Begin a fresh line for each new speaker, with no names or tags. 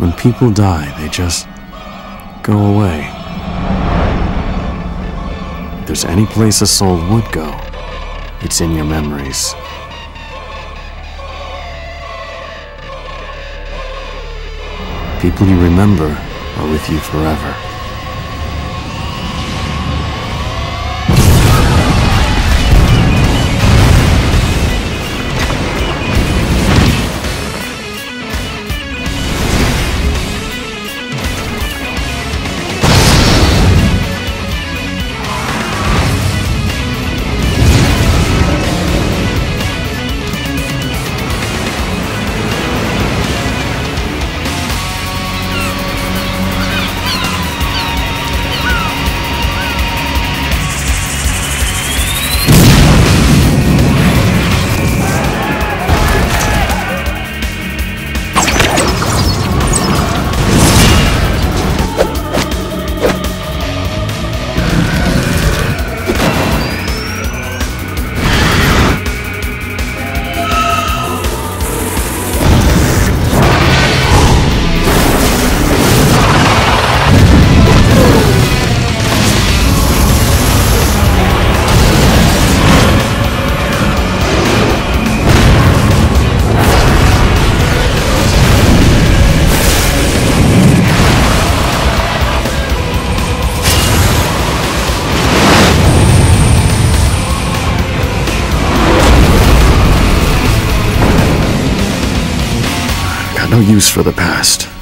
When people die, they just go away. If there's any place a soul would go, it's in your memories. People you remember are with you forever. No use for the past.